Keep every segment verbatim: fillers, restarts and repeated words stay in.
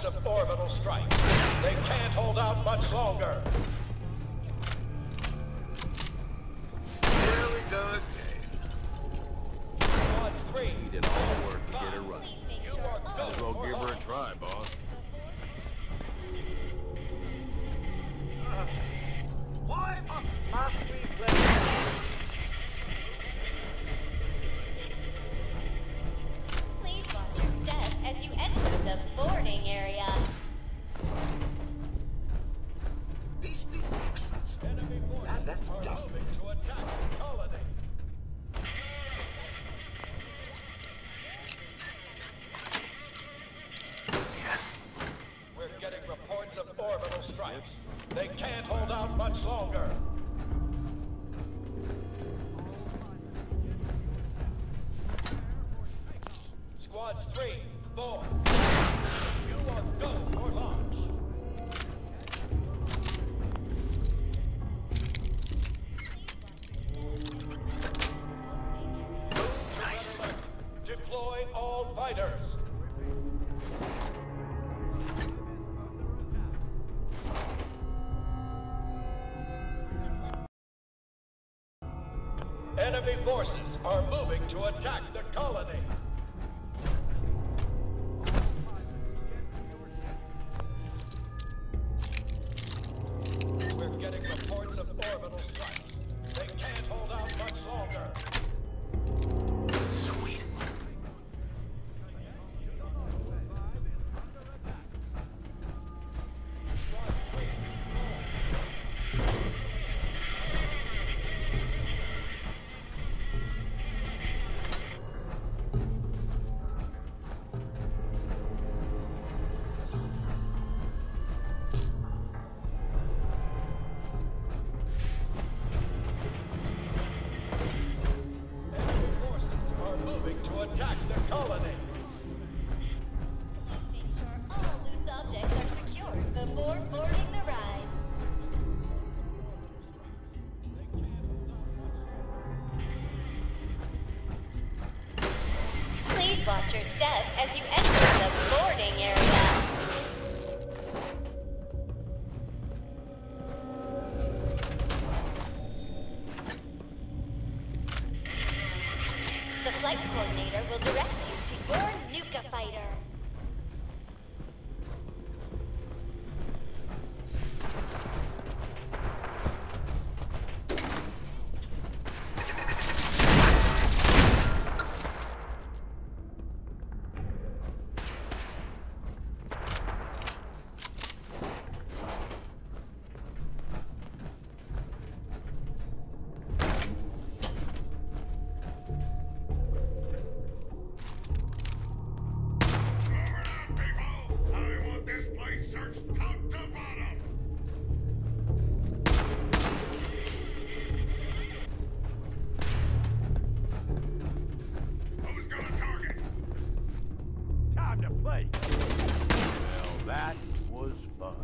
reports of orbital strikes. They can't hold out much longer. Here we go again. Squad three. We did all the work to get her running. You are Might go as well for give her a launch. try, boss. Uh, why must, must we play? Please watch your step as you enter the boarding area. Beastly excellence. Enemy forces Ah, that's are dumb. moving to attack the colony. Yes. We're getting reports of orbital strikes. They can't hold out much longer. Squads three, four. You are go for launch. Nice. Deploy all fighters. Enemy forces are moving to attack the colony. We're getting reports of orbital strikes. They can't hold out much longer. Sweet. Enemy forces are moving to attack the colony. Make sure all loose objects are secured before boarding the ride. Please watch your step as you enter the boarding area. The flight coordinator will direct you to your Nuka fighter. I want this place searched top to bottom! Who's gonna target? Time to play. Well, that was fun.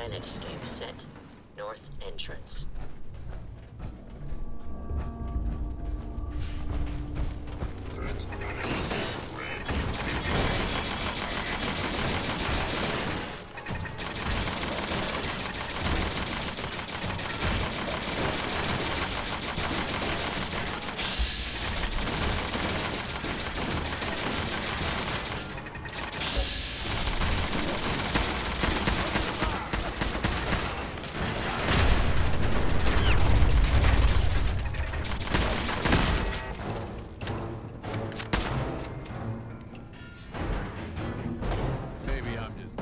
Planetscape set. North entrance. Maybe I'm just...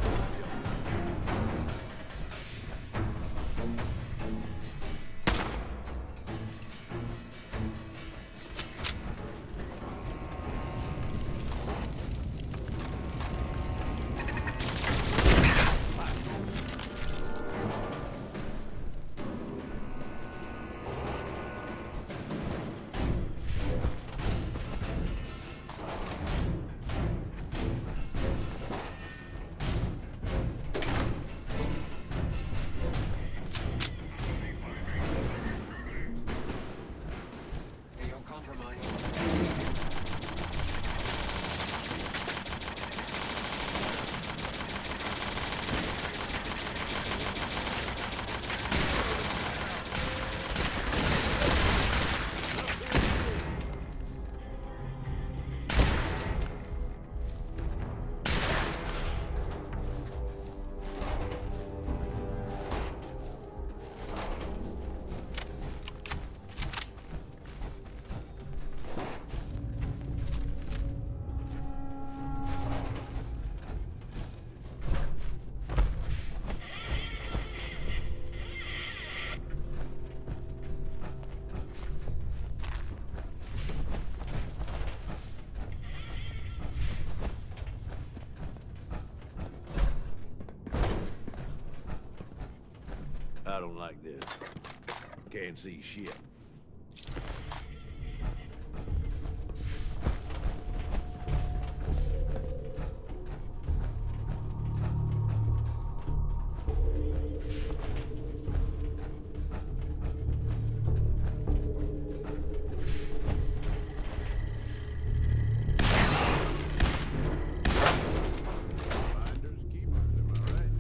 I don't like this. Can't see shit. Finders keepers, am I right?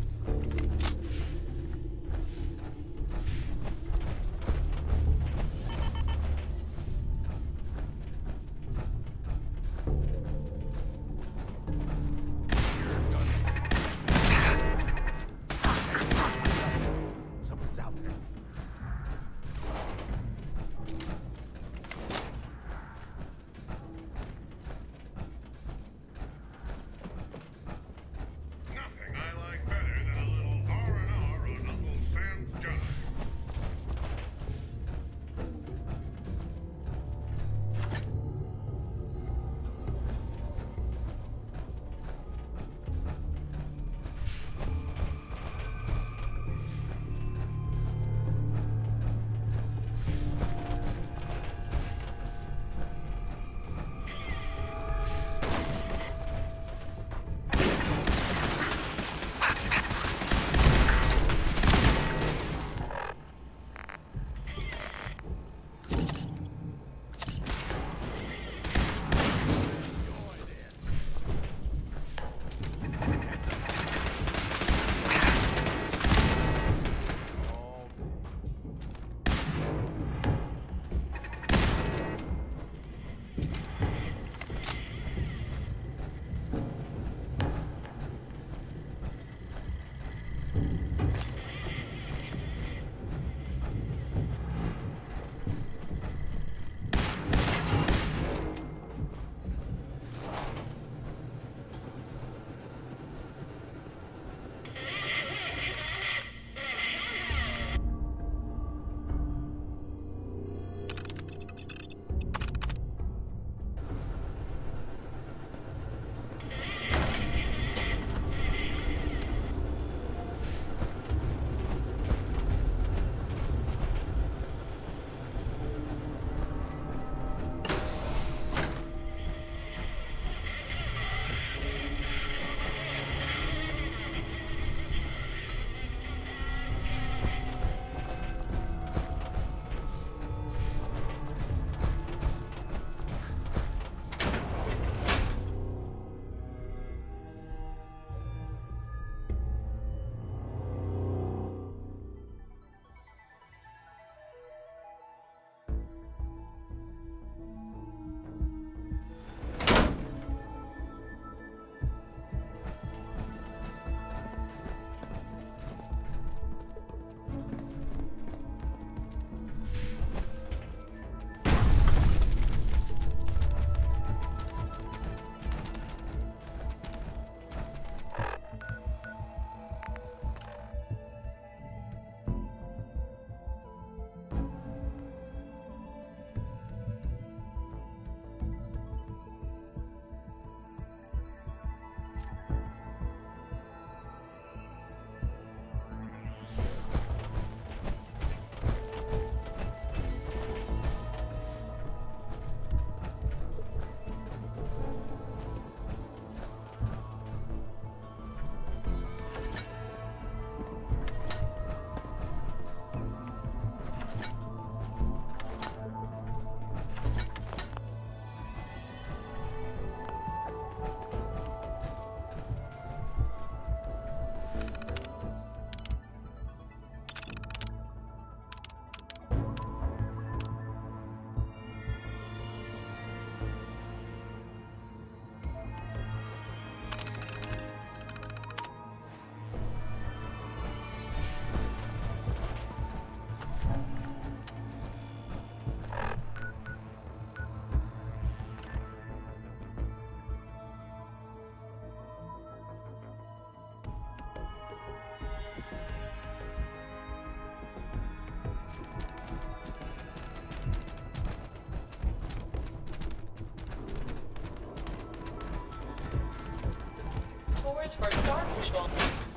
orders for Star Patrol.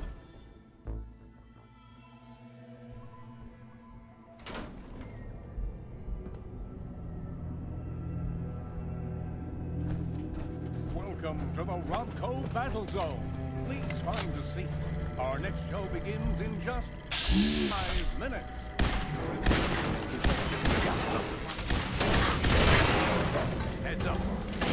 Welcome to the Robco Battle Zone. Please find a seat. Our next show begins in just five minutes. Heads up.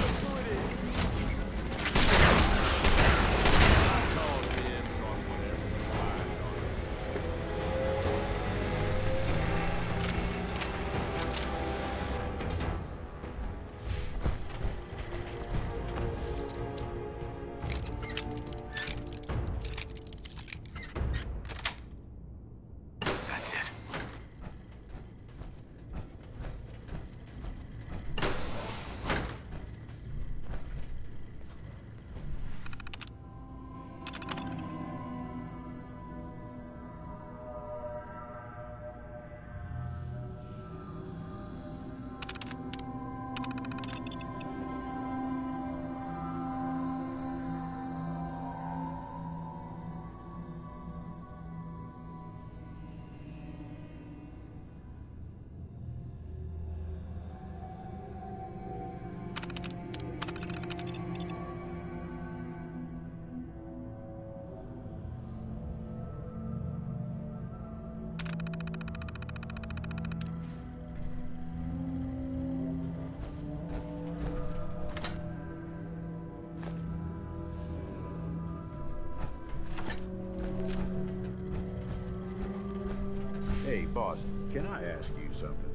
Hey, boss, can I ask you something?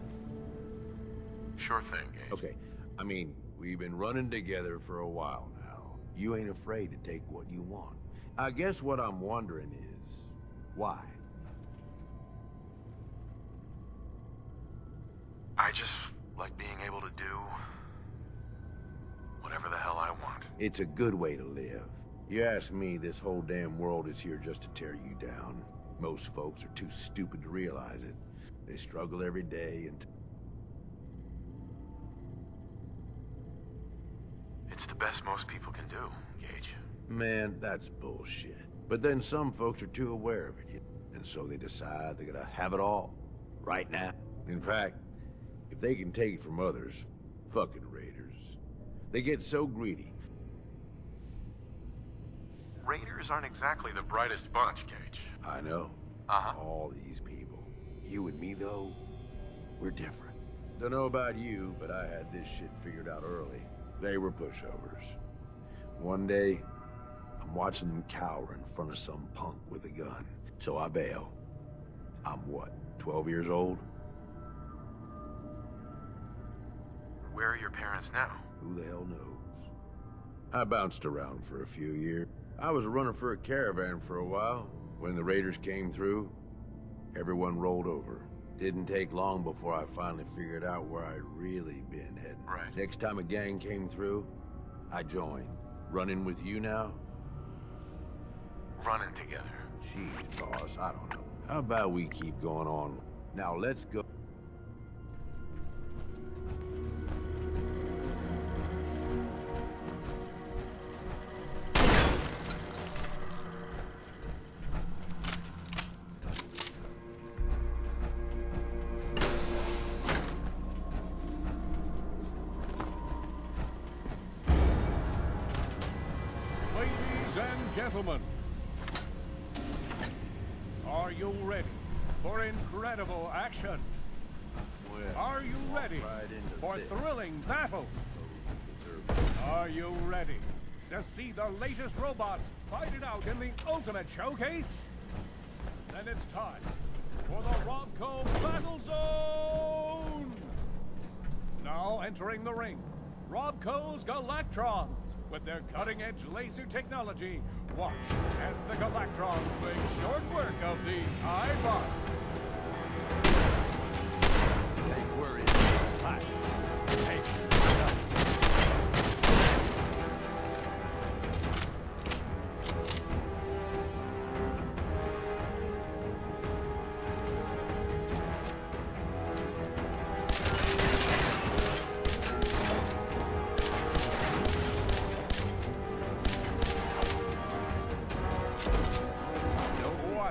Sure thing, Gage. Okay, I mean, we've been running together for a while now. You ain't afraid to take what you want. I guess what I'm wondering is, why? I just like being able to do whatever the hell I want. It's a good way to live. You ask me, this whole damn world is here just to tear you down. Most folks are too stupid to realize it. They struggle every day and... It's the best most people can do, Gage. Man, that's bullshit. But then some folks are too aware of it, and so they decide they're gonna have it all, right now. In fact, if they can take it from others, fucking raiders, they get so greedy. Raiders aren't exactly the brightest bunch, Gage. I know. Uh-huh. All these people. You and me, though, we're different. Don't know about you, but I had this shit figured out early. They were pushovers. One day, I'm watching them cower in front of some punk with a gun. So I bail. I'm what, twelve years old? Where are your parents now? Who the hell knows? I bounced around for a few years. I was running for a caravan for a while. When the raiders came through, everyone rolled over. Didn't take long before I finally figured out where I'd really been heading. Right. Next time a gang came through, I joined. Running with you now? Running together. Jeez, boss, I don't know. How about we keep going on? Now let's go. Gentlemen, are you ready for incredible action? Well, are you ready right for this. thrilling battle? Are you ready to see the latest robots fight it out in the ultimate showcase? Then it's time for the Robco Battle Zone! Now entering the ring, Robco's Galactrons. With their cutting-edge laser technology, watch as the Galactrons make short work of these iBots. Hey, we're in. Hi. Hey,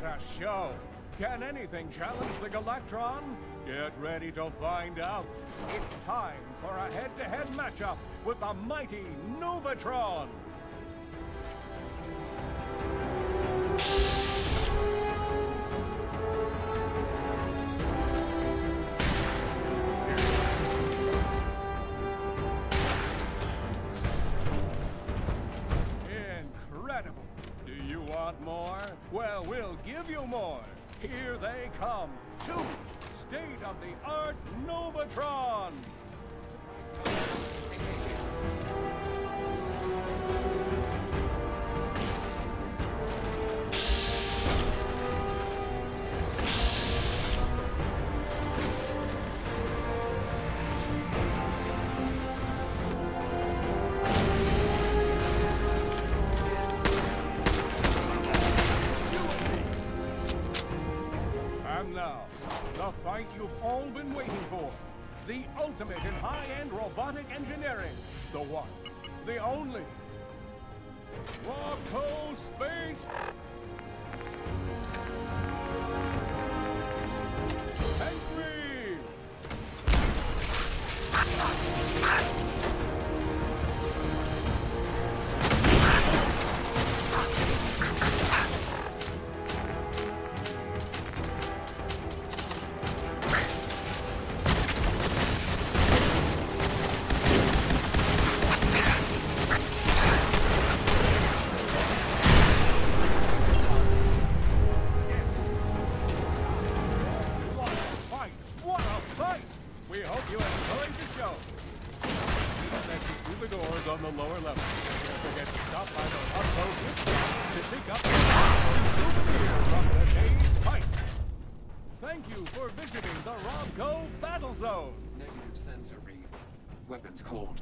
What a show! Can anything challenge the Galactron? Get ready to find out. It's time for a head-to-head matchup with the mighty Novatron. Incredible. Do you want more? Well, we'll give you more. Here they come. Two state-of-the-art Novatron. And now, the fight you've all been waiting for. The ultimate in high-end robotic engineering. The one, the only. Rocco Space Entry! What a fight! What a fight! We hope you enjoyed the show. We'll take you through the doors on the lower level. Don't forget to stop by the Rocco gift shop to pick up the souvenir from the day's fight. Thank you for visiting the Rocco Battle Zone. Negative sensor read. Weapons cold.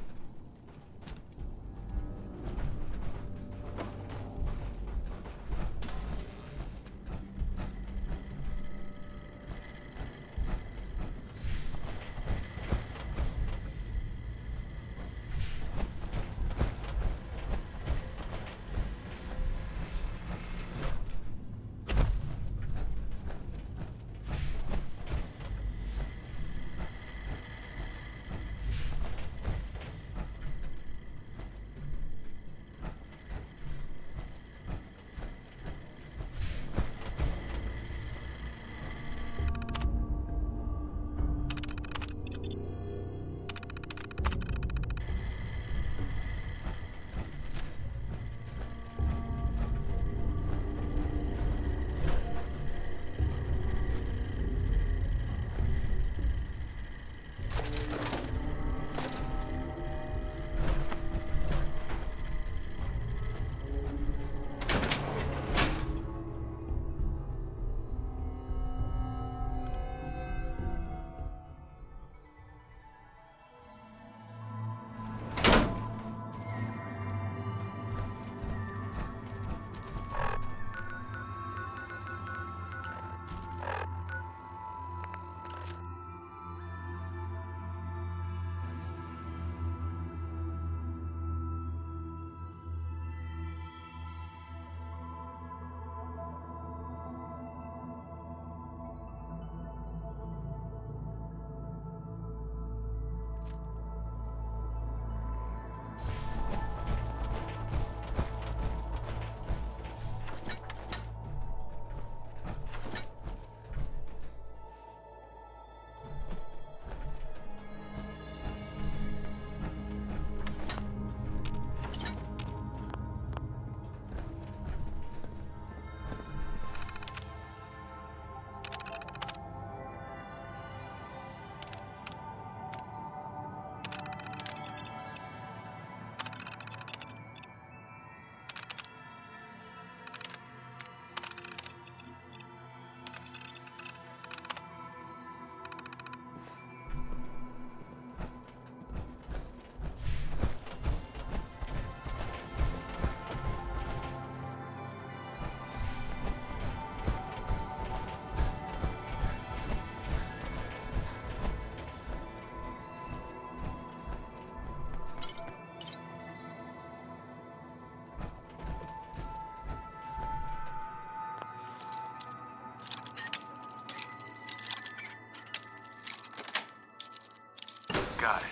got it.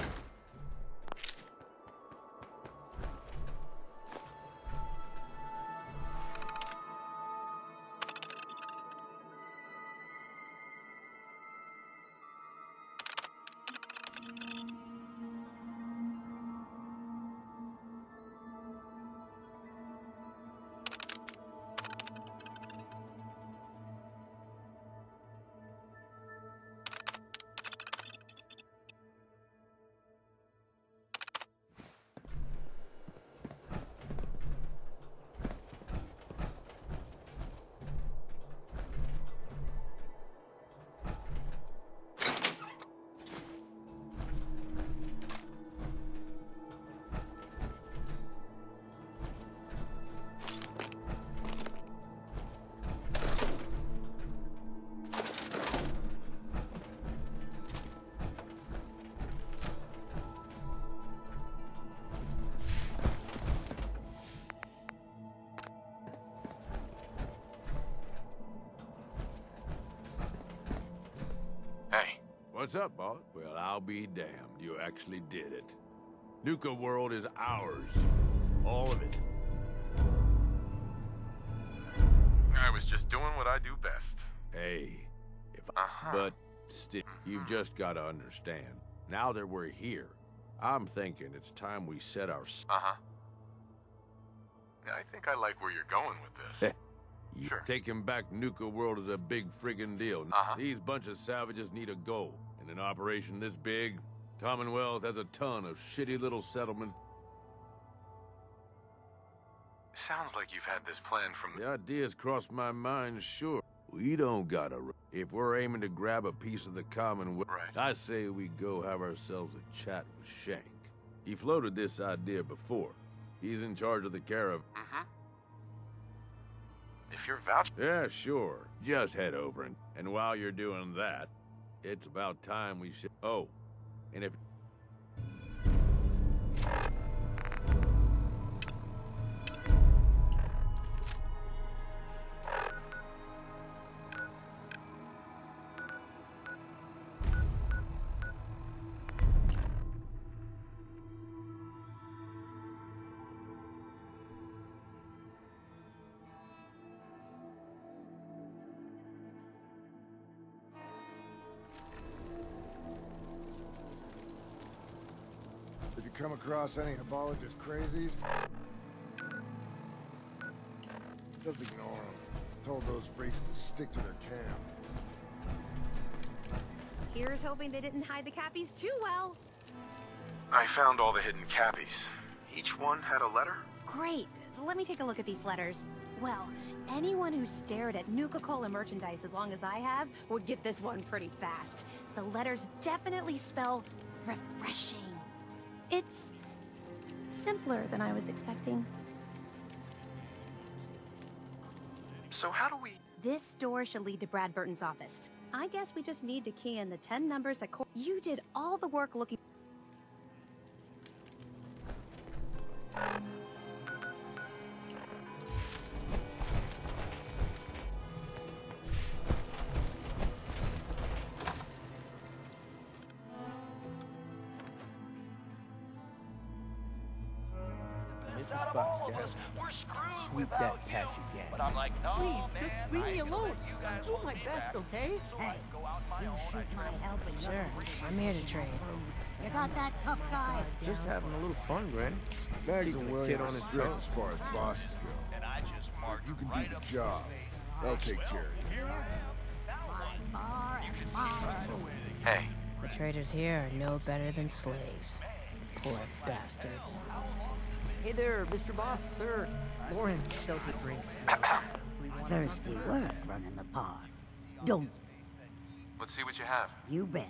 Hey. What's up, boss? Well, I'll be damned. You actually did it. Nuka-World is ours. All of it. I was just doing what I do best. Hey, if Uh-huh. But still, you've just got to understand. Now that we're here, I'm thinking it's time we set our... s- Uh-huh. Yeah, I think I like where you're going with this. You Sure. Taking back Nuka-World is a big friggin' deal. Uh-huh. These bunch of savages need a goal. In an operation this big, Commonwealth has a ton of shitty little settlements. Sounds like you've had this plan from the... The ideas crossed my mind, sure. We don't gotta... r- If we're aiming to grab a piece of the Commonwealth, Right. I say we go have ourselves a chat with Shank. He floated this idea before. He's in charge of the caravan. Mm-hmm. If you're vouching... Yeah, sure. Just head over and... And while you're doing that, it's about time we should... Oh, and if... If you come across any Hibologist crazies, just ignore them. Told those freaks to stick to their camp. Here's hoping they didn't hide the cappies too well. I found all the hidden cappies. Each one had a letter? Great. Let me take a look at these letters. Well, anyone who stared at Nuka-Cola merchandise as long as I have would get this one pretty fast. The letters definitely spell refreshing. It's simpler than I was expecting. So how do we... This door should lead to Brad Burton's office. I guess we just need to key in the ten numbers that... Co you did all the work looking... Mister Spot Scout, sweep that patch again. But I'm like, no, Please, man, just I leave me ain't gonna alone. let you guys I'll do my hold me best, back. okay? So Hey, I go out my you own, I shoot my try to- help and Sure, you're I'm here to trade. You got that tough guy? Just having a little fun, Granny. Bags Keeping and the William kid are on his strict toes. as far as bosses go. And I just march You can right do up the to job. his face. They'll take care of you. My bar and mine. Hey, The traders here are no better than slaves. Poor bastards. Hey there, Mister Boss, sir. Lauren sells the drinks. Thirsty work running the pod. Don't let's see what you have. you bet.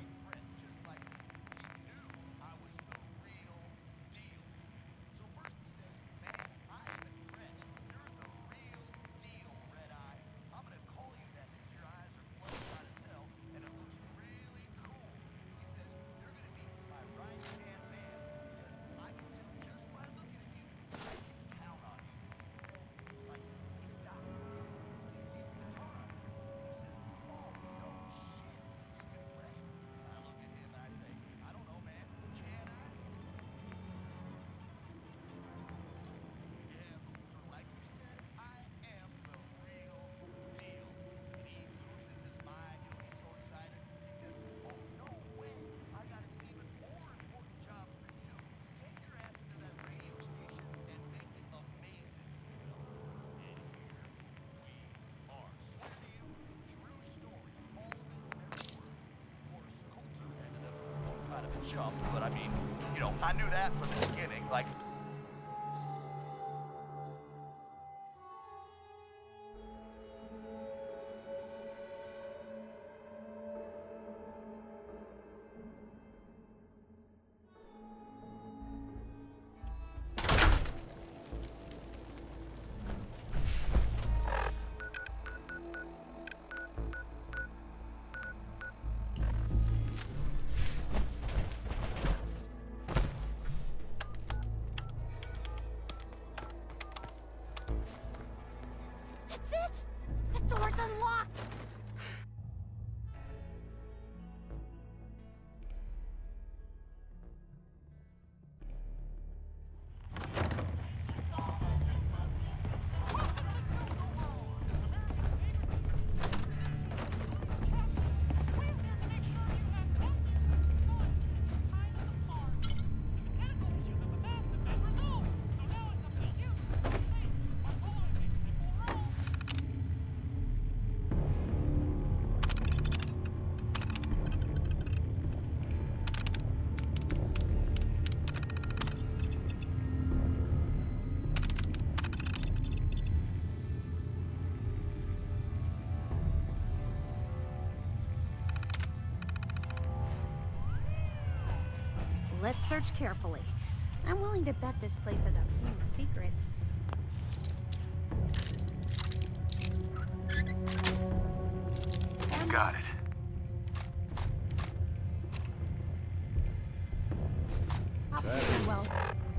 jumps, but I mean, you know, I knew that from the beginning. Like, That's it! The door's unlocked! Let's search carefully. I'm willing to bet this place has a few secrets. Got it. Probably well.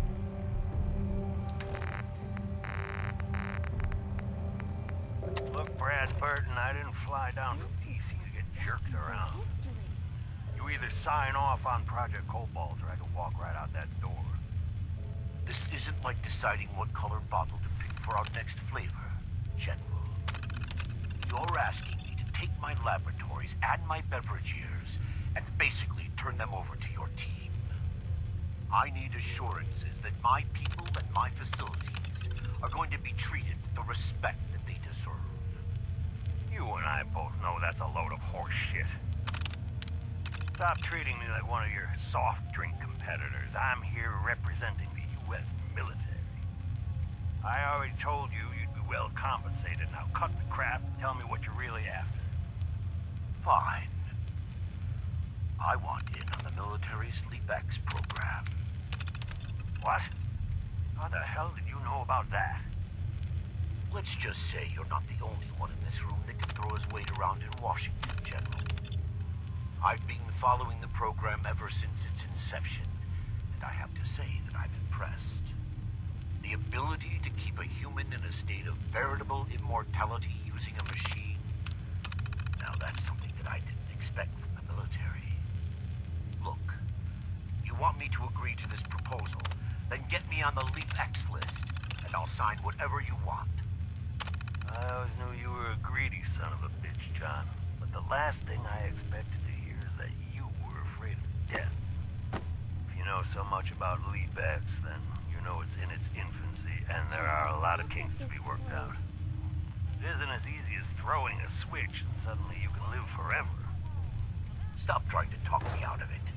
Look, Brad Burton, I didn't fly down from D C to get jerked around. You either sign off on Project Cobalt or I can walk right out that door. This isn't like deciding what color bottle to pick for our next flavor, General. You're asking me to take my laboratories and my beverage years and basically turn them over to your team. I need assurances that my people and my facilities are going to be treated with the respect that they deserve. You and I both know that's a load of horse shit. Stop treating me like one of your soft drink competitors. I'm here representing the U S military. I already told you you'd be well compensated. Now cut the crap and tell me what you're really after. Fine. I want in on the military's LeapX program. What? How the hell did you know about that? Let's just say you're not the only one in this room that can throw his weight around in Washington, General. I've been following the program ever since its inception, and I have to say that I'm impressed. The ability to keep a human in a state of veritable immortality using a machine, now that's something that I didn't expect from the military. Look, you want me to agree to this proposal, then get me on the LeapX list, and I'll sign whatever you want. I always knew you were a greedy son of a bitch, John. But the last thing I expected to hear is that you were afraid of death. If you know so much about LeapX, then you know it's in its infancy, and there are a lot of kinks to be worked out. It isn't as easy as throwing a switch and suddenly you can live forever. Stop trying to talk me out of it.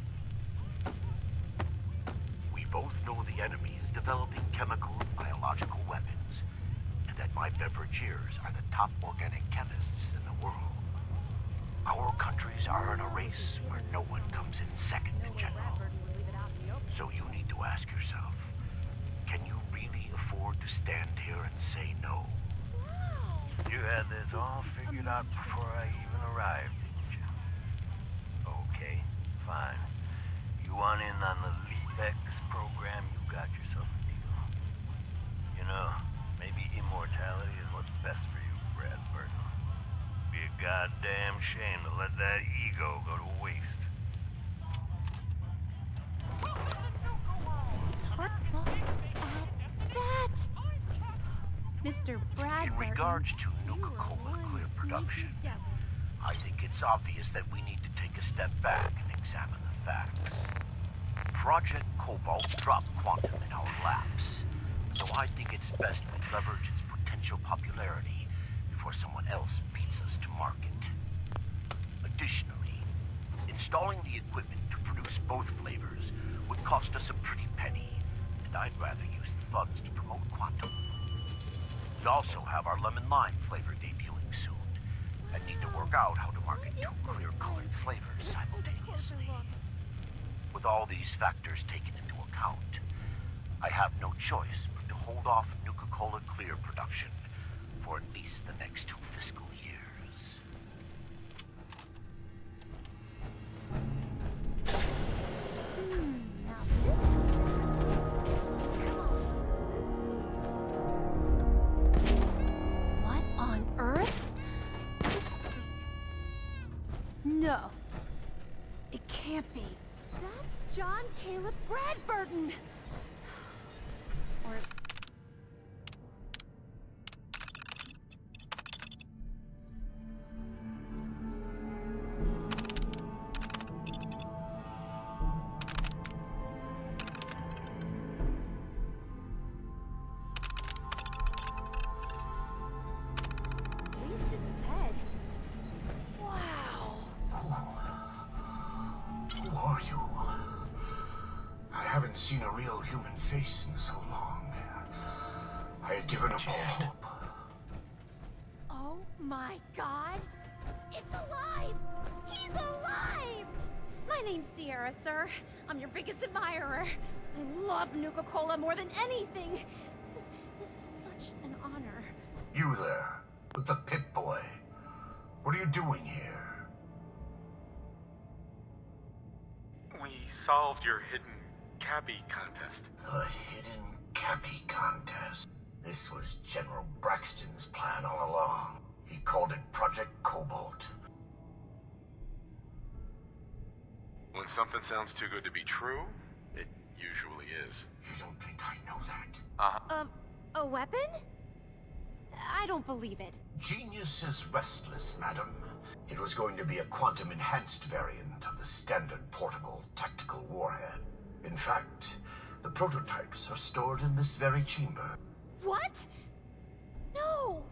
We both know the enemy is developing chemical and biological weapons, and that my beverageers are the top organic chemists in the world. Our countries are in a race where no one comes in second in general. So you need to ask yourself, can you really afford to stand here and say no? You had this all figured out before I even arrived, didn't you? Okay, fine. You want in on the LeapX program, you got yourself a deal. You know, maybe immortality is what's best for you, Brad Burton. Be a goddamn shame to let that ego go to waste. It's hard to look at that! Mister Brad In Burton, regards to Nuka-Cola clear production, I think it's obvious that we need to take a step back and examine the facts. Project Cobalt dropped quantum in our laps, so I think it's best we leverage its potential popularity before someone else beats us to market. Additionally, installing the equipment to produce both flavors would cost us a pretty penny, and I'd rather use the funds to promote Quantum. We also have our lemon lime flavor debuting soon, and need to work out how to market two clear-colored flavors simultaneously. With all these factors taken into account, I have no choice but to hold off Nuka-Cola Clear production for at least the next two fiscal years. Hmm, now this is interesting. Come on. What on earth? No. It can't be. That's John Caleb Bradburton! Or... At least it's his head. Wow. Who are you? I haven't seen a real human face in so long. I had given up all hope. Oh my god! It's alive! He's alive! My name's Sierra, sir. I'm your biggest admirer. I love Nuka-Cola more than anything. This is such an honor. You there, with the Pip-Boy. What are you doing here? We solved your hidden Cappy contest. The hidden Cappy contest. This was General Braxton's plan all along. He called it Project Cobalt. When something sounds too good to be true, it usually is. You don't think I know that? Uh-huh. Um, a weapon? I don't believe it. Genius is restless, madam. It was going to be a quantum-enhanced variant of the standard portable tactical warhead. In fact, the prototypes are stored in this very chamber. What? No!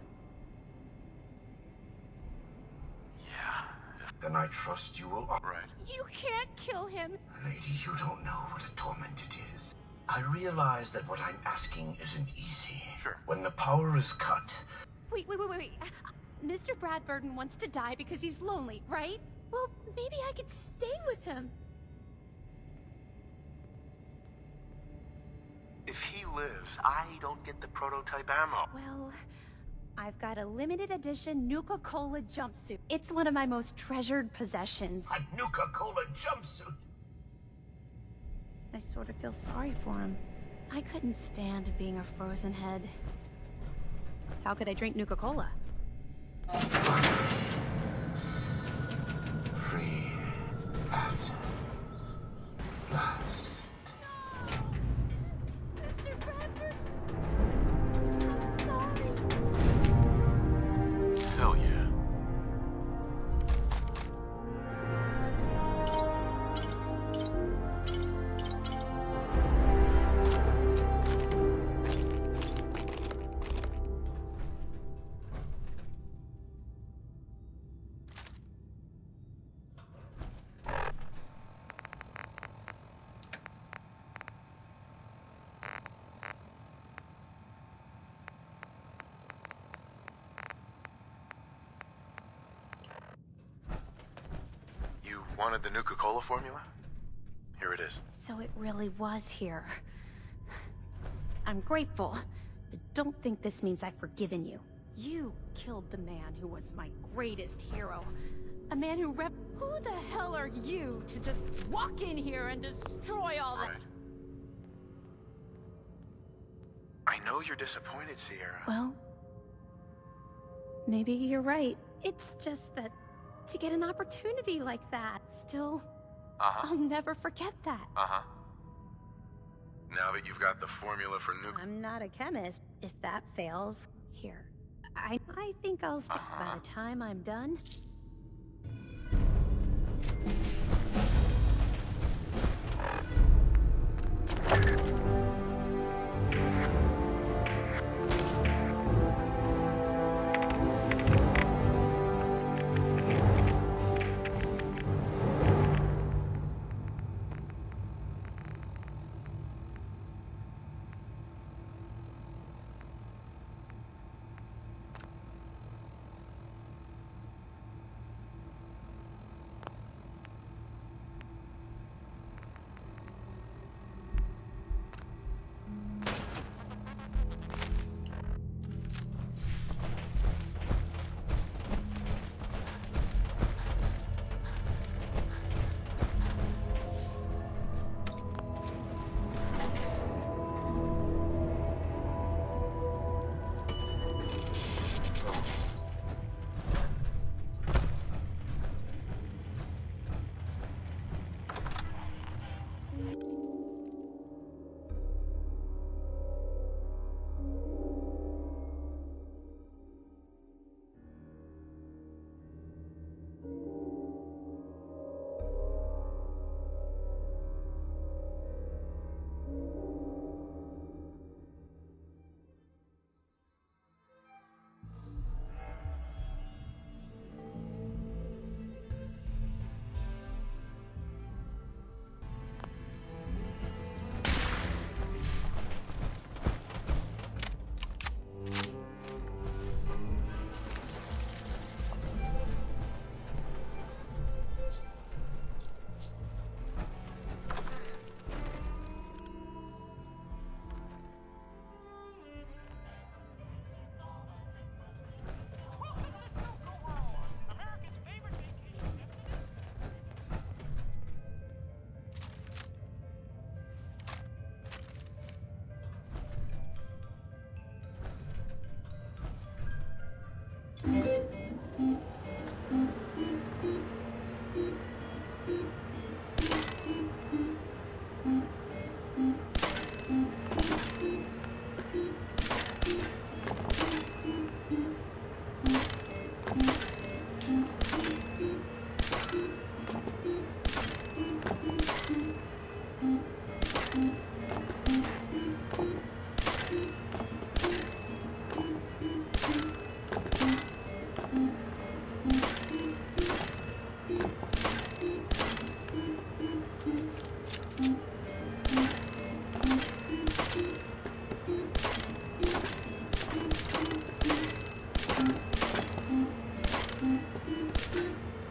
Yeah. Then I trust you will... Right. You can't kill him! Lady, you don't know what a torment it is. I realize that what I'm asking isn't easy. Sure. When the power is cut... Wait, wait, wait, wait, wait. Mister Bradburton wants to die because he's lonely, right? Well, maybe I could stay with him. If he lives, I don't get the prototype ammo. Well, I've got a limited edition Nuka-Cola jumpsuit. It's one of my most treasured possessions. A Nuka-Cola jumpsuit? I sort of feel sorry for him. I couldn't stand being a frozen head. How could I drink Nuka-Cola? Free at last. Mister Bradford! I'm sorry. Hell yeah. Wanted the Nuka-Cola formula? Here it is. So it really was here. I'm grateful, but don't think this means I've forgiven you. You killed the man who was my greatest hero. A man who rep- Who the hell are you to just walk in here and destroy all right. that? I know you're disappointed, Sierra. Well, maybe you're right. It's just that to get an opportunity like that, still, uh-huh. I'll never forget that. Uh-huh. Now that you've got the formula for Nuka... I'm not a chemist. If that fails, here. I I think I'll stick uh-huh. by the time I'm done.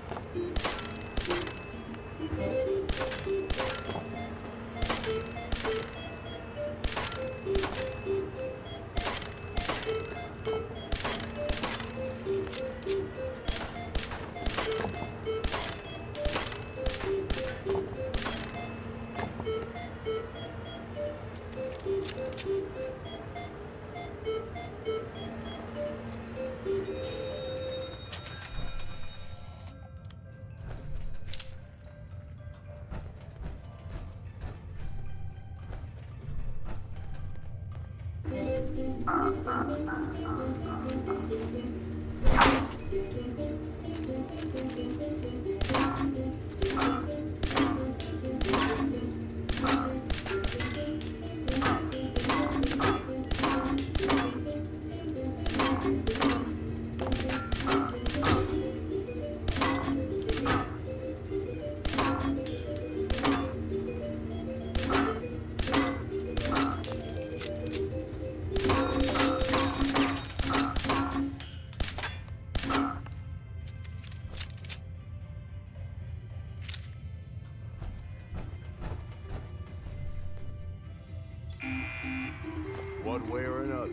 One way or another.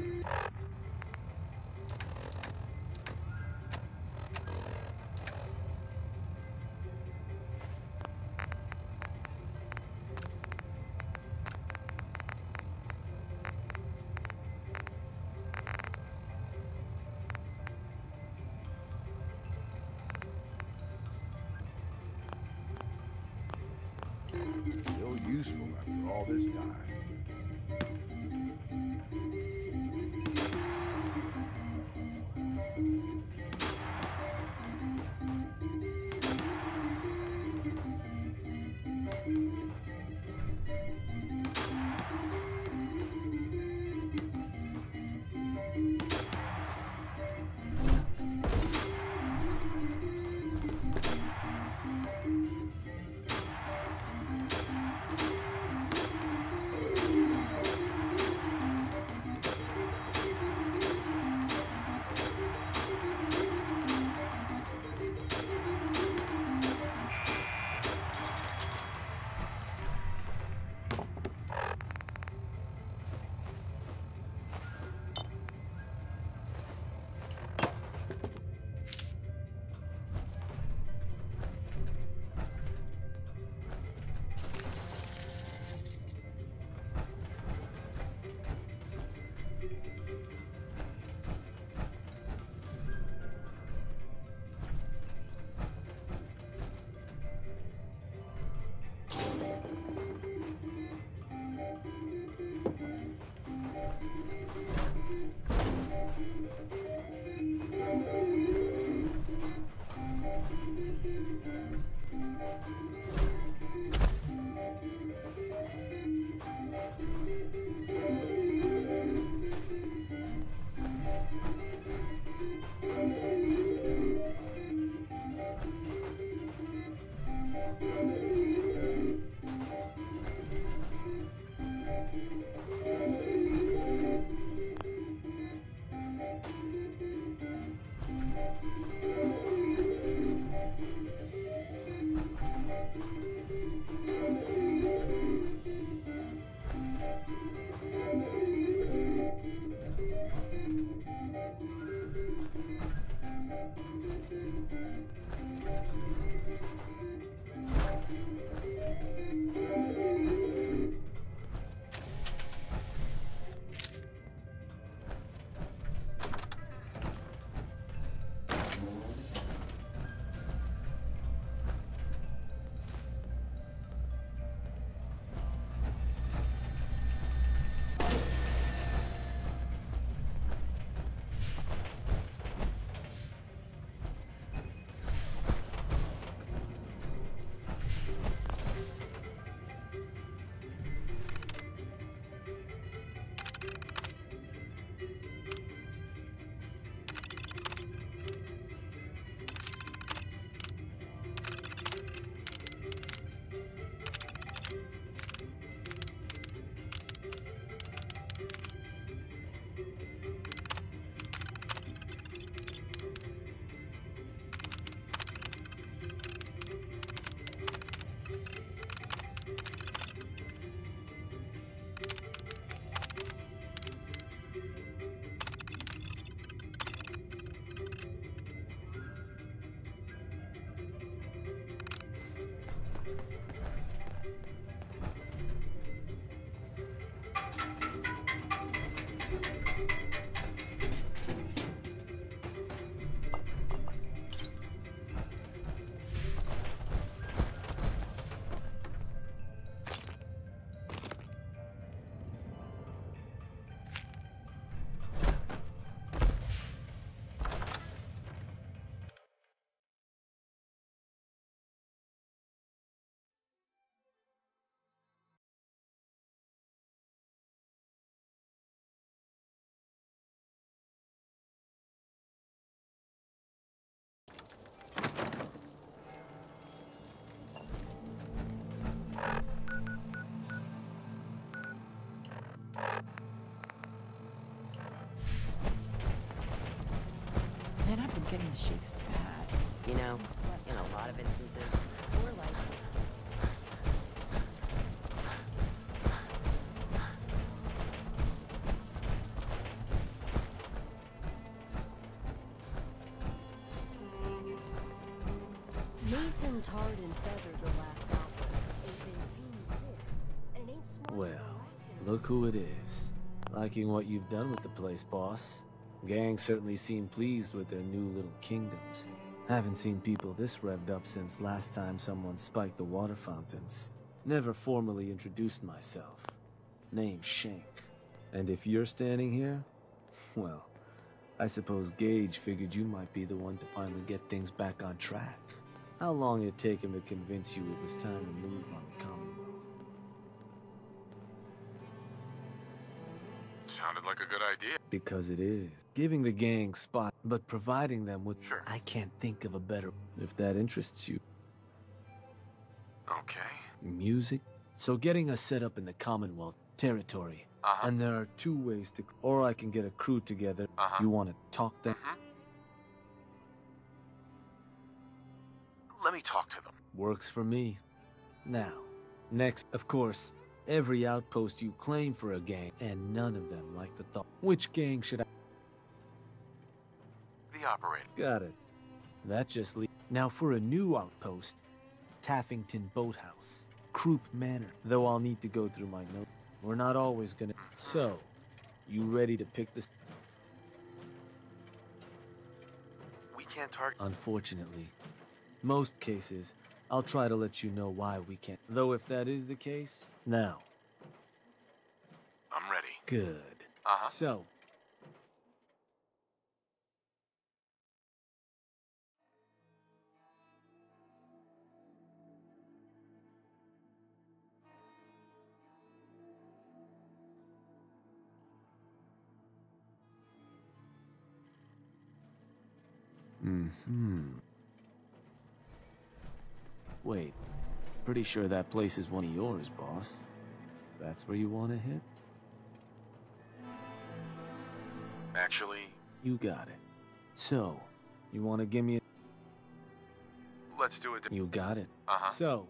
Still useful after all this time. Shakespeare had. You know, in a lot of instances, poor life. Mason tarred and feathered the last alpha. Ain't been seen since. And it ain't smart. Well, look who it is. Liking what you've done with the place, boss. Gang certainly seem pleased with their new little kingdoms. Haven't seen people this revved up since last time someone spiked the water fountains. Never formally introduced myself. Name's Shank. And if you're standing here, well, I suppose Gage figured you might be the one to finally get things back on track. How long did it take him to convince you it was time to move on the Commonwealth? Sounded like a good idea. Because it is. Giving the gang spot, but providing them with... Sure. I can't think of a better... If that interests you. Okay. Music? So getting us set up in the Commonwealth territory. Uh-huh. And there are two ways to... Or I can get a crew together. Uh-huh. You want to talk them? Mm-hmm. Let me talk to them. Works for me. Now, next, of course, every outpost you claim for a gang, and none of them like the thought. Which gang should I... The operator. Got it. That just leaves... Now for a new outpost, Taffington Boathouse, Croup Manor. Though I'll need to go through my notes. We're not always gonna... So, you ready to pick this? We can't target... Unfortunately. Most cases, I'll try to let you know why we can't. Though if that is the case, now. I'm ready. Good. Uh-huh. So. Mm-hmm. Wait, pretty sure that place is one of yours, boss. That's where you want to hit? Actually... You got it. So, you want to give me a... Let's do it. You got it. Uh-huh. So...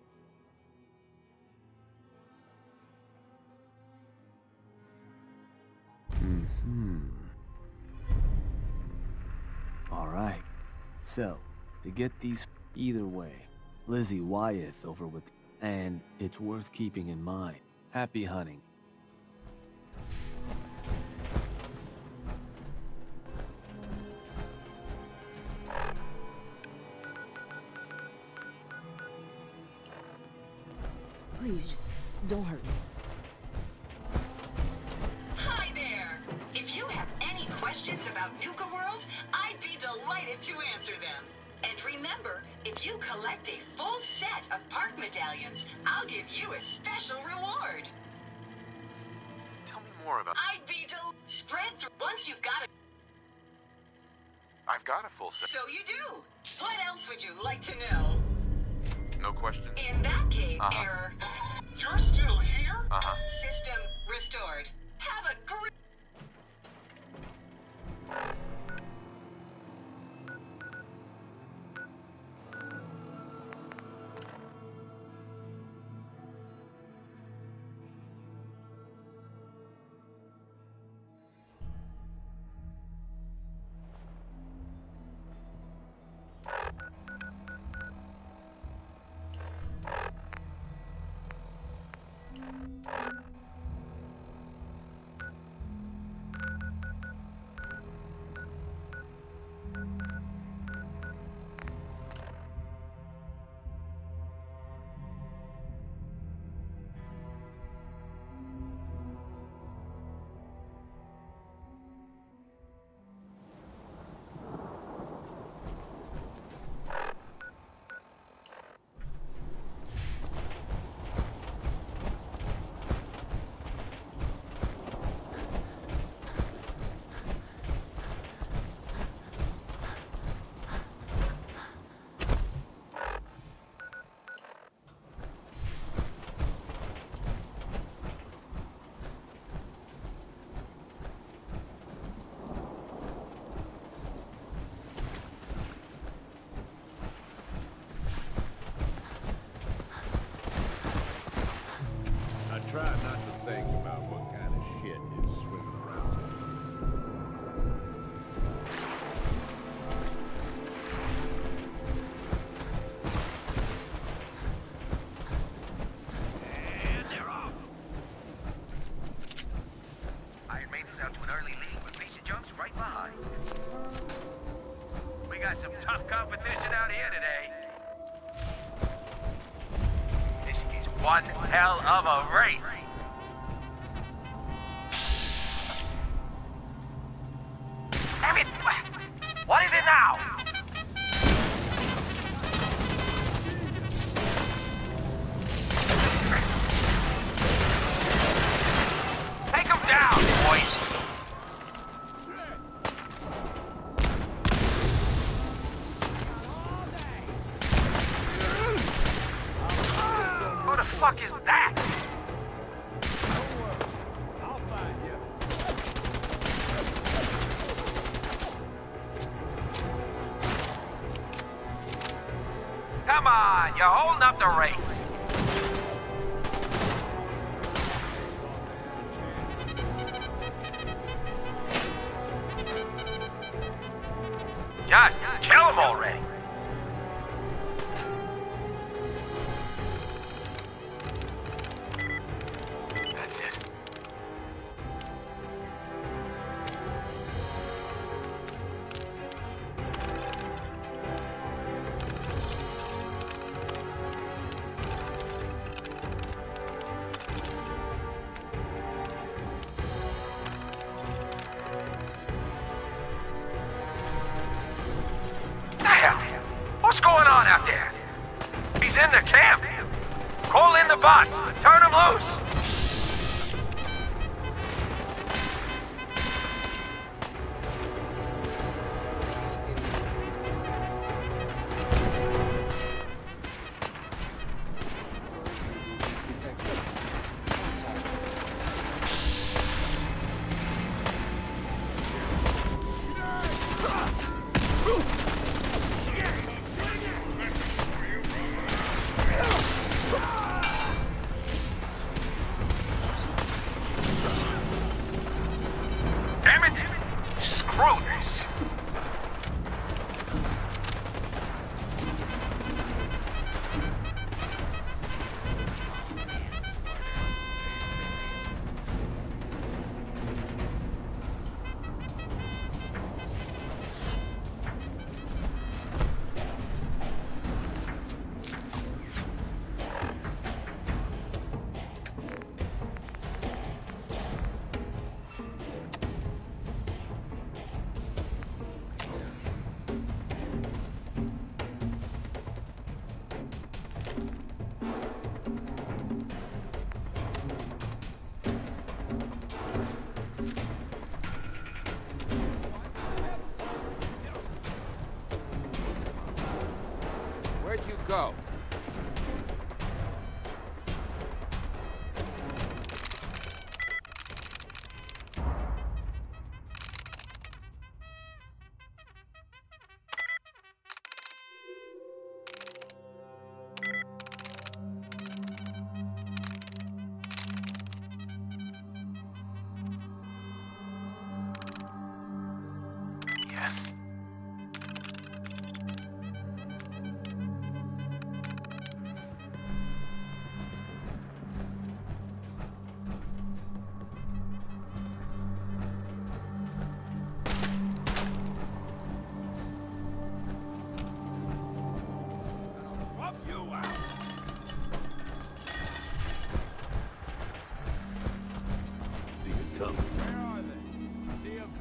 Mm-hmm. Alright. So, to get these... Either way, Lizzie Wyeth over with... And it's worth keeping in mind. Happy hunting. Please, just don't hurt me. Hi there! If you have any questions about Nuka-World, I'd be delighted to answer them. And remember, if you collect a full set of park medallions, I'll give you a special reward. Tell me more about... I'd be del- Spread through once you've got it. I've got a full set. So you do. What else would you like to know? No questions. In that case, uh-huh. error. You're still here? Uh-huh. System restored. Have a great... one hell of a race. Damn it! What is it now? Take him down, boys! Who the fuck is that? I'll find you. Come on, you're holding up the race. Just kill him already. That's it. What's going on out there? He's in the camp. Call in the bots. Turn him loose. Damn it! Screw this! Where'd you go? Yes. Rub you out. See it coming. Where are they? See 'em?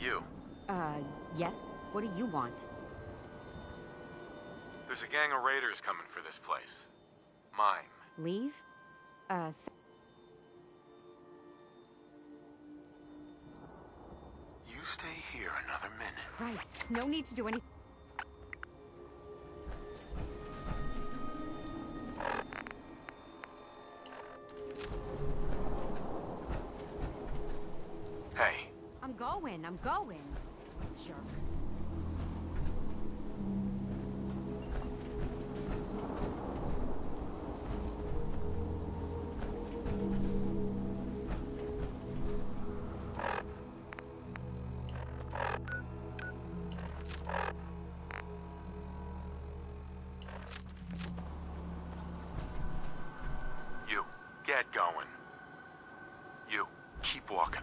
You. Uh, yes? What do you want? There's a gang of raiders coming for this place. Mine. Leave? Uh, th You stay here another minute. Christ, no need to do anything. Hey. I'm going, I'm going. Jerk. You, get going. You, keep walking.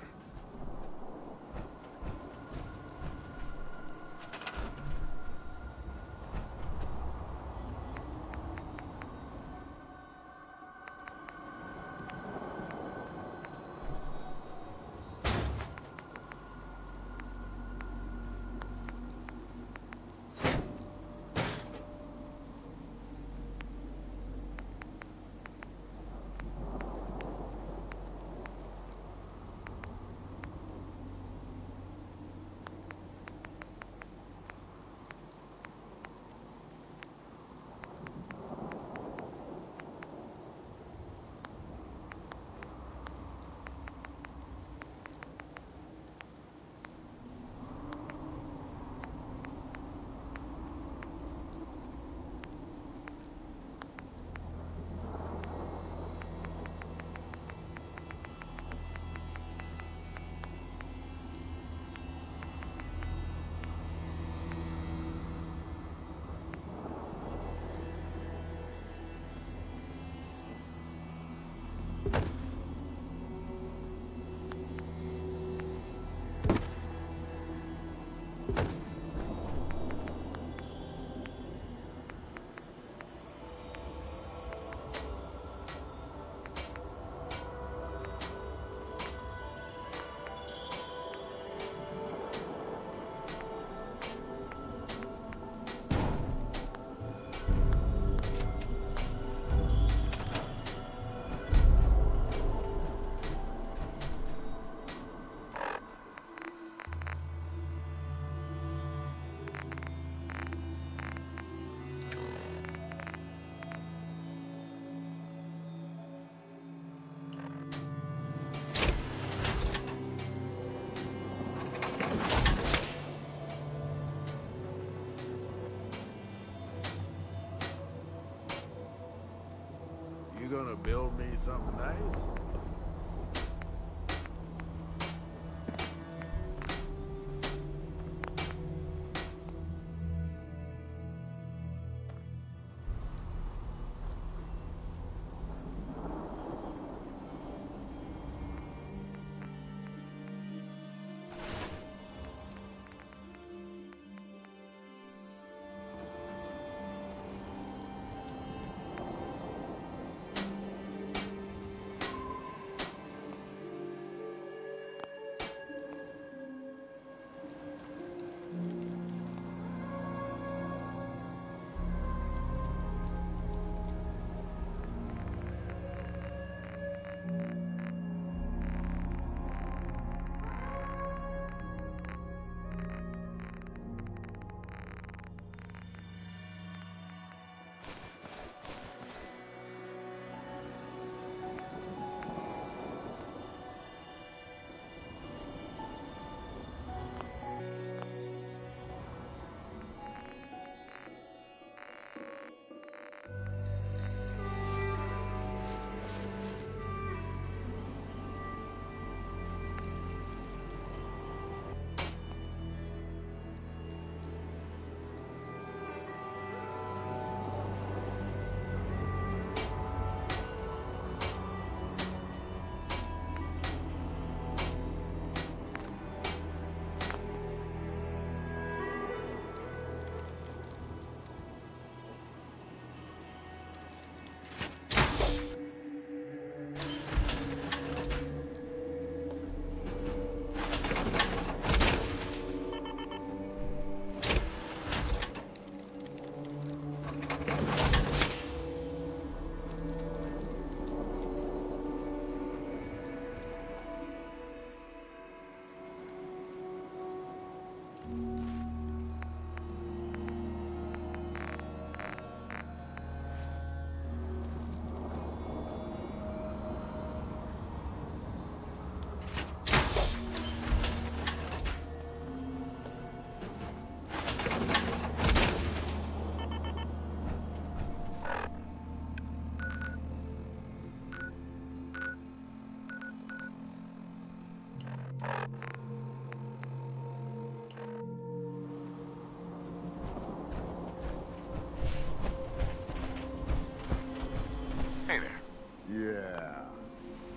You gonna build me something nice?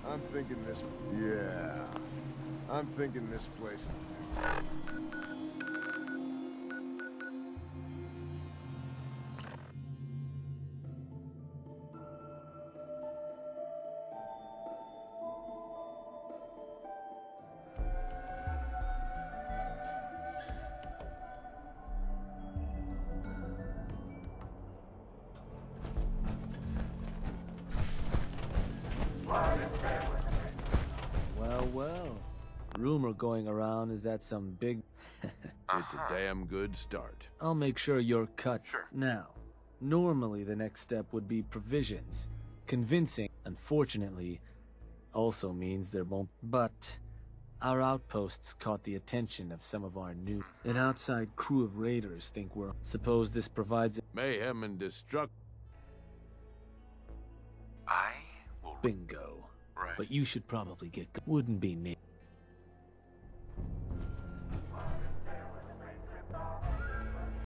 I'm thinking this... Yeah. I'm thinking this place... Well, well. Rumor going around is that some big... It's a damn good start. I'll make sure you're cut Sure. now. Normally, the next step would be provisions. Convincing, unfortunately, also means there won't... But our outposts caught the attention of some of our new... An outside crew of raiders think we're... Suppose this provides... Mayhem and destruct... I will... Bingo. Right. But you should probably get... Wouldn't be me.